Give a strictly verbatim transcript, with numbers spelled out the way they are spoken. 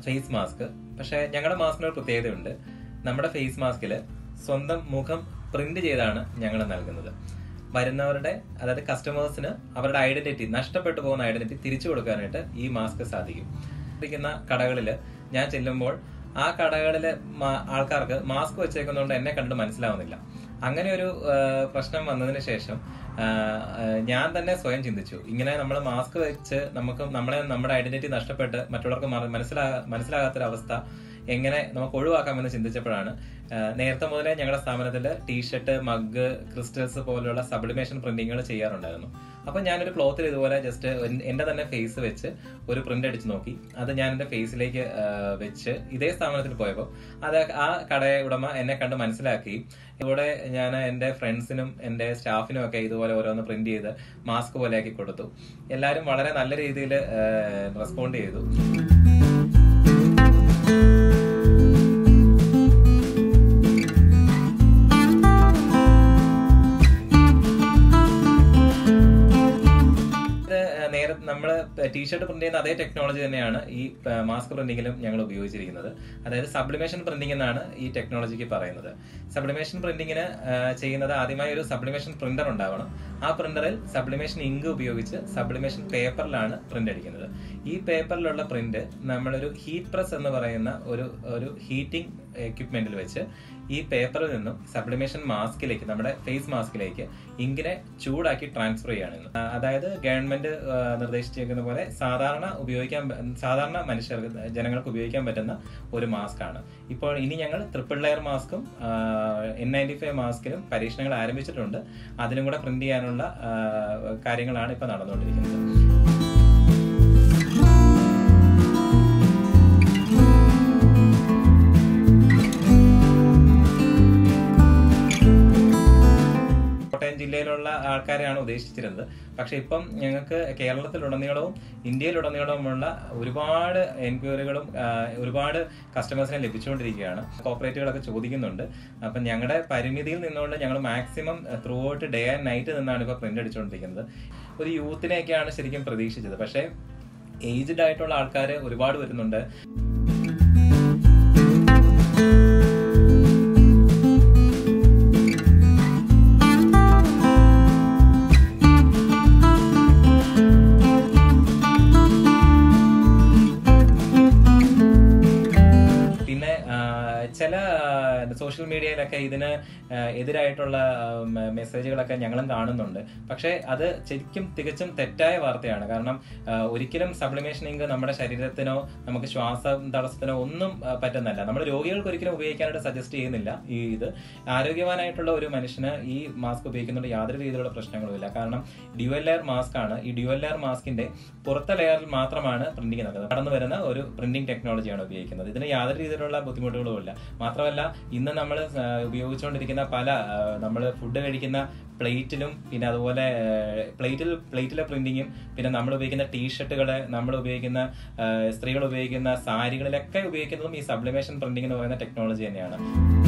Face mask. പക്ഷേ ഞങ്ങളുടെ മാസ്കിന് ഒരു പ്രത്യേകതയുണ്ട്. നമ്മുടെ ഫേസ് മാസ്കിൽ സ്വന്തം മുഖം പ്രിന്റ് ചെയ്താണ് ഞങ്ങൾ നൽകുന്നത്. വരുന്നവരുടെ അതായത് കസ്റ്റമേഴ്സിന് അവരുടെ ഐഡന്റിറ്റി, നഷ്ടപ്പെട്ടു പോകുന്ന ഐഡന്റിറ്റി തിരിച്ചു കൊടുക്കാനായിട്ട് ഈ മാസ്ക് സാധിക്കും. ഇരിക്കുന്ന കടകളിൽ ഞാൻ ചെല്ലുമ്പോൾ ആ കടകളിലെ ആൾക്കാർക്ക് മാസ്ക് വെച്ചേക്കുന്നതുകൊണ്ട് എന്നെ കണ്ടിട്ട് മനസ്സിലാവുന്നില്ല. അങ്ങനെ ഒരു പ്രശ്നം വന്നതിന് ശേഷം ഞാൻ തന്നെ സ്വയം ചിന്തിച്ചു, ഇങ്ങനെ നമ്മൾ മാസ്ക് വെച്ച് നമുക്ക് നമ്മളെ നമ്മുടെ ഐഡന്റിറ്റി നഷ്ടപ്പെട്ട് മറ്റുള്ളവർക്ക് മനസ്സിലാ മനസ്സിലാകാത്തൊരവസ്ഥ എങ്ങനെ നമുക്ക് ഒഴിവാക്കാമെന്ന് ചിന്തിച്ചപ്പോഴാണ് നേരത്തെ മുതലേ ഞങ്ങളുടെ സ്ഥാപനത്തിൽ ടീഷർട്ട്, മഗ്, ക്രിസ്റ്റൽസ് പോലെയുള്ള സബ്ലിമേഷൻ പ്രിന്റിങ്ങുകൾ ചെയ്യാറുണ്ടായിരുന്നു. അപ്പൊ ഞാനൊരു ക്ലോത്തിൽ ഇതുപോലെ ജസ്റ്റ് എന്റെ തന്നെ ഫേസ് വെച്ച് ഒരു പ്രിന്റ് അടിച്ച് നോക്കി. അത് ഞാൻ എന്റെ ഫേസിലേക്ക് വെച്ച് ഇതേ സ്ഥാപനത്തിൽ പോയപ്പോൾ അത് ആ കട ഉടമ എന്നെ കണ്ട് മനസ്സിലാക്കി. ഇവിടെ ഞാൻ എന്റെ ഫ്രണ്ട്സിനും എന്റെ സ്റ്റാഫിനും ഒക്കെ ഇതുപോലെ ഓരോന്ന് പ്രിന്റ് ചെയ്ത് മാസ്ക് പോലെ ആക്കി കൊടുത്തു. എല്ലാവരും വളരെ നല്ല രീതിയിൽ റെസ്പോണ്ട് ചെയ്തു. നേരെ നമ്മൾ ടീഷർട്ട് പ്രിന്റ് ചെയ്യുന്ന അതേ ടെക്നോളജി തന്നെയാണ് ഈ മാസ്ക് പ്രിന്റിങ്ങിലും ഞങ്ങൾ ഉപയോഗിച്ചിരിക്കുന്നത്. അതായത് സബ്ലിമേഷൻ പ്രിന്റിംഗ് എന്നാണ് ഈ ടെക്നോളജിക്ക് പറയുന്നത്. സബ്ലിമേഷൻ പ്രിന്റിങ്ങിന് ചെയ്യുന്നത് ആദ്യമായി ഒരു സബ്ലിമേഷൻ പ്രിന്റർ ഉണ്ടാവണം. ആ പ്രിന്ററിൽ സബ്ലിമേഷൻ ഇങ്ക് ഉപയോഗിച്ച് സബ്ലിമേഷൻ പേപ്പറിലാണ് പ്രിന്റ് അടിക്കുന്നത്. ഈ പേപ്പറിലുള്ള പ്രിന്റ് നമ്മളൊരു ഹീറ്റ് പ്രസ് എന്ന് പറയുന്ന ഒരു ഒരു ഹീറ്റിംഗ് എക്യുപ്മെന്റിൽ വെച്ച് ഈ പേപ്പറിൽ നിന്നും സബ്ലിമേഷൻ മാസ്കിലേക്ക്, നമ്മുടെ ഫേസ് മാസ്കിലേക്ക് ഇങ്കിനെ ചൂടാക്കി ട്രാൻസ്ഫർ ചെയ്യാണ്. അതായത് ഗവൺമെന്റ് നിർദ്ദേശിച്ചിരിക്കുന്ന പോലെ സാധാരണ ഉപയോഗിക്കാൻ സാധാരണ മനുഷ്യർക്ക് ജനങ്ങൾക്ക് ഉപയോഗിക്കാൻ പറ്റുന്ന ഒരു മാസ്ക് ആണ്. ഇപ്പോൾ ഇനി ഞങ്ങൾ ട്രിപ്പിൾ ലെയർ മാസ്കും എൻ നയൻറ്റി ഫൈവ് മാസ്കിലും പരീക്ഷണങ്ങൾ ആരംഭിച്ചിട്ടുണ്ട്. അതിലും കൂടെ പ്രിന്റ് ചെയ്യാനുള്ള കാര്യങ്ങളാണ് ഇപ്പൊ നടന്നുകൊണ്ടിരിക്കുന്നത്. കോട്ടയം ജില്ലയിലുള്ള ആൾക്കാരെയാണ് ഉദ്ദേശിച്ചിരുന്നത്. പക്ഷെ ഇപ്പം ഞങ്ങൾക്ക് കേരളത്തിലുടനീളവും ഇന്ത്യയിലുടനീളവുമുള്ള ഒരുപാട് എൻക്വയറികളും ഒരുപാട് കസ്റ്റമേഴ്സിനെ ലഭിച്ചുകൊണ്ടിരിക്കുകയാണ്. കോർപ്പറേറ്റുകളൊക്കെ ചോദിക്കുന്നുണ്ട്. അപ്പം ഞങ്ങളുടെ പരിമിതിയിൽ നിന്നുകൊണ്ട് ഞങ്ങൾ maximum throughout day and night നിന്നാണ് ഇപ്പോൾ പ്രിന്റ് അടിച്ചുകൊണ്ടിരിക്കുന്നത്. ഒരു യൂത്തിനെയൊക്കെയാണ് ശരിക്കും പ്രതീക്ഷിച്ചത്. പക്ഷേ ഏജ്ഡ് ആയിട്ടുള്ള ആൾക്കാർ ഒരുപാട് വരുന്നുണ്ട്. ചില സോഷ്യൽ മീഡിയയിലൊക്കെ ഇതിന് എതിരായിട്ടുള്ള മെസ്സേജുകളൊക്കെ ഞങ്ങളും കാണുന്നുണ്ട്. പക്ഷേ അത് ശരിക്കും തികച്ചും തെറ്റായ വാർത്തയാണ്. കാരണം ഒരിക്കലും സബ്ലിമേഷൻ ഇങ്ക് നമ്മുടെ ശരീരത്തിനോ നമുക്ക് ശ്വാസ തടസ്സത്തിനോ ഒന്നും പറ്റുന്നില്ല. നമ്മൾ രോഗികൾക്ക് ഒരിക്കലും ഉപയോഗിക്കാനായിട്ട് സജസ്റ്റ് ചെയ്യുന്നില്ല. ഈ ഇത് ആരോഗ്യവാനായിട്ടുള്ള ഒരു മനുഷ്യന് ഈ മാസ്ക് ഉപയോഗിക്കുന്നതുകൊണ്ട് യാതൊരു രീതിയിലുള്ള പ്രശ്നങ്ങളുമില്ല. കാരണം ഡ്യുവൽ ലെയർ മാസ്ക് ആണ്. ഈ ഡ്യുവൽ ലെയർ മാസ്കിന്റെ പുറത്തെ ലെയറിൽ മാത്രമാണ് പ്രിന്റിംഗ് നടക്കുന്നത്. കടന്നു വരുന്ന ഒരു പ്രിന്റിംഗ് ടെക്നോളജിയാണ് ഉപയോഗിക്കുന്നത്. ഇതിന് യാതൊരു രീതിയിലുള്ള ബുദ്ധിമുട്ടുകളും ഇല്ല. മാത്രമല്ല ഇന്ന് നമ്മൾ ഉപയോഗിച്ചുകൊണ്ടിരിക്കുന്ന പല നമ്മൾ ഫുഡ് കഴിക്കുന്ന പ്ലേറ്റിലും പിന്നെ അതുപോലെ പ്ലേറ്റിൽ പ്ലേറ്റിലെ പ്രിന്റിങ്ങും പിന്നെ നമ്മൾ ഉപയോഗിക്കുന്ന ടീഷർട്ടുകള്, നമ്മൾ ഉപയോഗിക്കുന്ന സ്ത്രീകൾ ഉപയോഗിക്കുന്ന സാരികളിലൊക്കെ ഉപയോഗിക്കുന്നതും ഈ സബ്ലിമേഷൻ പ്രിന്റിംഗ് എന്ന് പറയുന്ന ടെക്നോളജി തന്നെയാണ്.